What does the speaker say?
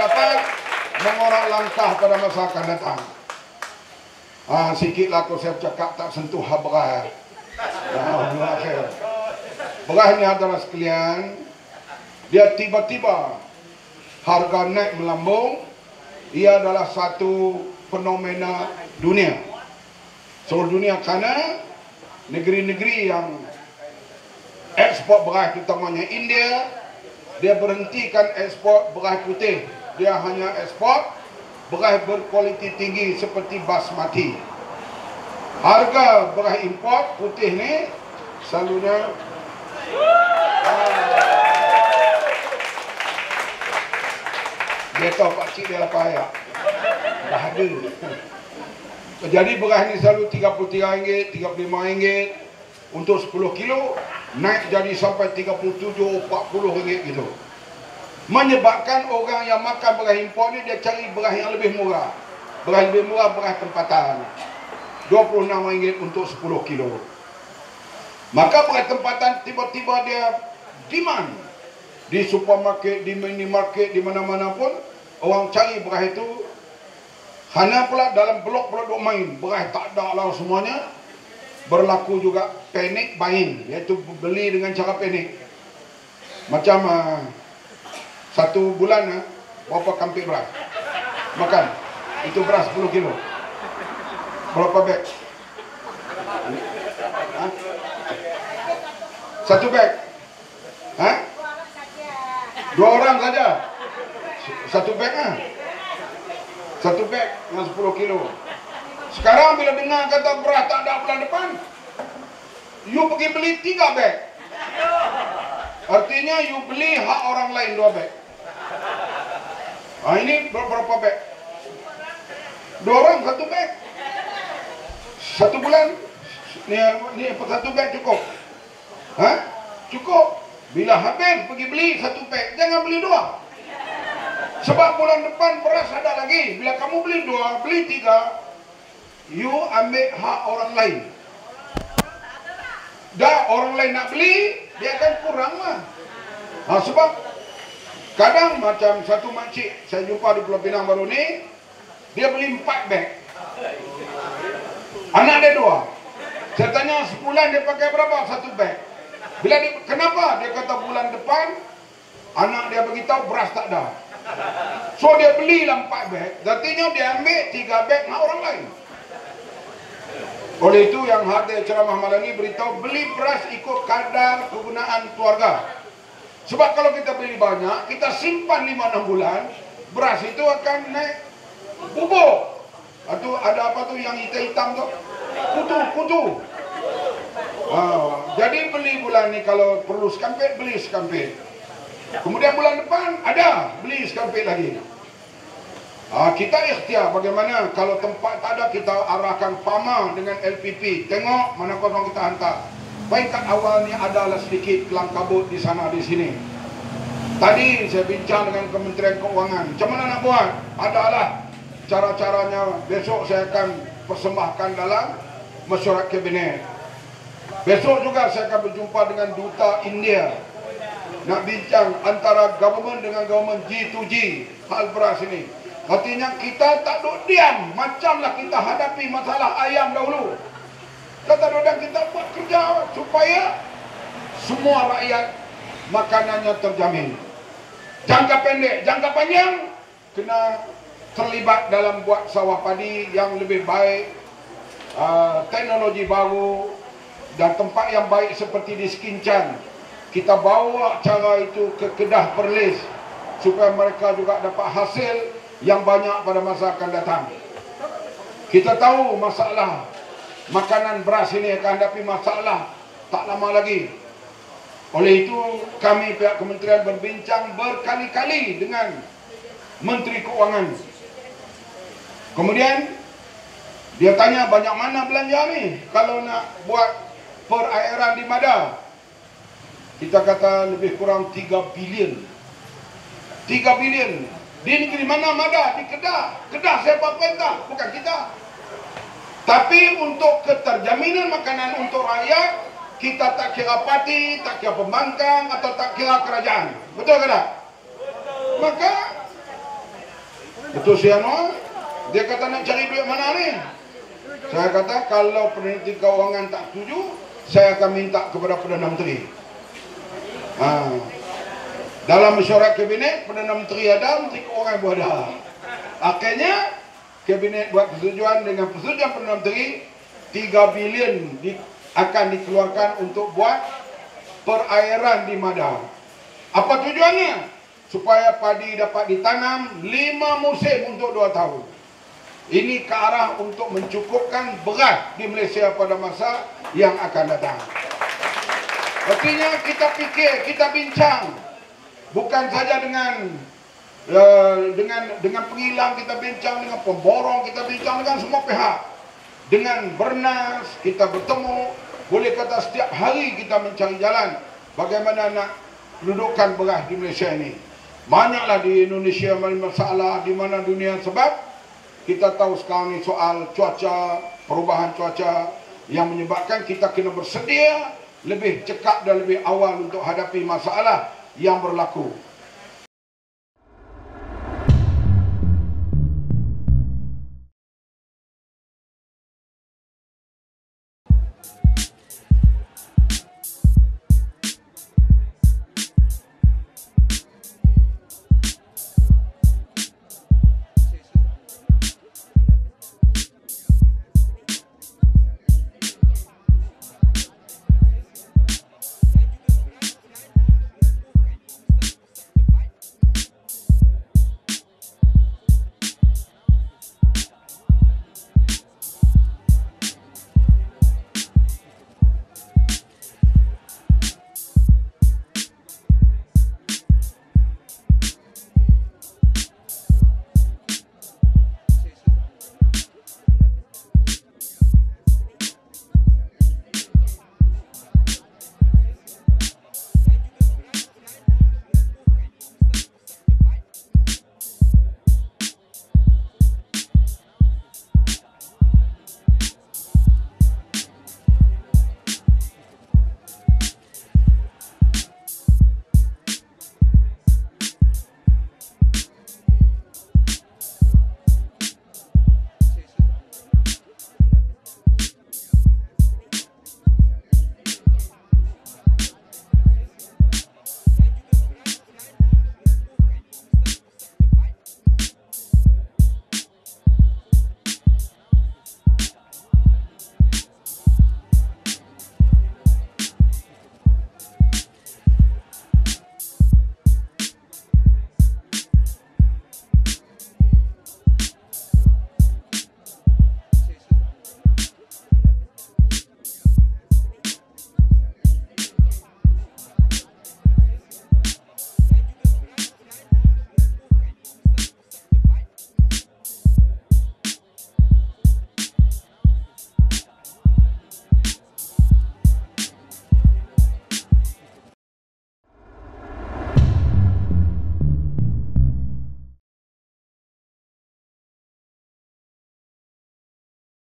dapat mengorak langkah pada masa akan datang. Sikitlah aku saya cakap tak sentuh beras. Beras ni adalah sekalian, dia tiba-tiba harga naik melambung. Ia adalah satu fenomena dunia, seluruh dunia, kerana negeri-negeri yang ekspor beras, terutamanya India, dia berhentikan ekspor beras putih. Dia hanya ekspor beras berkualiti tinggi seperti basmati. Harga beras import putih ni selalunya dia tahu pakcik dia lapar ayak. Dah ada. Jadi beras ni selalu RM33, RM35. Untuk 10 kilo naik jadi sampai RM37, RM40 gitu. Menyebabkan orang yang makan beras import ni dia cari beras yang lebih murah. Beras lebih murah, beras tempatan. RM26 untuk 10 kilo. Maka beras tempatan tiba-tiba dia demand. Di supermarket, di minimarket, di mana-mana pun orang cari beras itu. Hanya pula dalam blok-blok duk main, beras tak ada lah semuanya. Berlaku juga panic buying, iaitu beli dengan cara panik. Macam satu bulan berapa kampik beras makan, itu beras 10 kilo, berapa beg? Satu beg? Dua orang saja satu beg satu beg dengan 10 kilo. Sekarang bila dengar kata beras tak ada bulan depan, you pergi beli 3 beg. Artinya you beli hak orang lain 2 beg. Ini berapa beg? 2 orang 1 beg. 1 bulan ni satu beg cukup. Cukup. Bila habis pergi beli 1 beg, jangan beli 2. Sebab bulan depan beras ada lagi. Bila kamu beli 2, beli 3, you ambil hak orang lain. Dah orang lain nak beli, dia akan kurang lah. Sebab kadang macam satu makcik saya jumpa di Pulau Pinang baru ni, dia beli 4 beg. Anak dia 2. Saya tanya sebulan dia pakai berapa? 1 beg. Bila dia, kenapa? Dia kata bulan depan anak dia beritahu beras tak ada. So dia belilah 4 beg. Artinya dia ambil 3 beg hak orang lain. Oleh itu yang hadir ceramah malam ini beritahu beli beras ikut kadar kegunaan keluarga. Sebab kalau kita beli banyak, kita simpan 5-6 bulan, beras itu akan naik bubuk. Atau ada apa tu yang hitam-hitam tu? Kutu. Jadi beli bulan ni kalau perlu sekampit, beli sekampit. Kemudian bulan depan ada, beli sekampit lagi. Kita ikhtiar bagaimana kalau tempat tak ada, kita arahkan PAMA dengan LPP. Tengok mana kosong kita hantar. Peringkat awal ni adalah sedikit kelam kabut di sana di sini. Tadi saya bincang dengan Kementerian Keuangan. Macam mana nak buat? Adalah cara-caranya. Besok saya akan persembahkan dalam mesyuarat kabinet. Besok juga saya akan berjumpa dengan Duta India. Nak bincang antara government dengan government G2G hal beras ini. Artinya kita tak duduk diam. Macamlah kita hadapi masalah ayam dahulu. Kita tak duduk diam, kita buat kerja supaya semua rakyat makanannya terjamin. Jangka pendek, jangka panjang kena terlibat dalam buat sawah padi yang lebih baik, teknologi baru dan tempat yang baik seperti di Sekincang. Kita bawa cara itu ke Kedah Perlis supaya mereka juga dapat hasil yang banyak pada masa akan datang. Kita tahu masalah makanan beras ini akan hadapi masalah tak lama lagi. Oleh itu kami pihak kementerian berbincang berkali-kali dengan Menteri Keuangan. Kemudian dia tanya banyak mana belanja ni kalau nak buat perairan di Mada. Kita kata lebih kurang 3 bilion. 3 bilion. Di negeri mana Mada? Di Kedah. Kedah siapa perintah? Bukan kita. Tapi untuk keterjaminan makanan untuk rakyat, kita tak kira parti, tak kira pembangkang atau tak kira kerajaan. Betul ke tak? Maka Betul siapa? Dia kata nak cari duit mana ni? Saya kata kalau peneliti keuangan tak setuju, saya akan minta kepada Perdana Menteri. Dalam mesyuarat kabinet, Perdana Menteri ada, Menteri Keuangan pun ada. Akhirnya kabinet buat persetujuan, dengan persetujuan Perdana Menteri 3 bilion akan dikeluarkan untuk buat perairan di Madar. Apa tujuannya? Supaya padi dapat ditanam 5 musim untuk 2 tahun. Ini ke arah untuk mencukupkan beras di Malaysia pada masa yang akan datang. Artinya kita fikir, kita bincang, bukan saja dengan pengilang kita bincang, dengan pemborong kita bincang, dengan semua pihak. Dengan Bernas kita bertemu, boleh kata setiap hari kita mencari jalan bagaimana nak dudukkan beras di Malaysia ini. Banyaklah di Indonesia masalah di mana dunia, sebab kita tahu sekarang ni soal cuaca, perubahan cuaca yang menyebabkan kita kena bersedia lebih cekap dan lebih awal untuk hadapi masalah yang berlaku.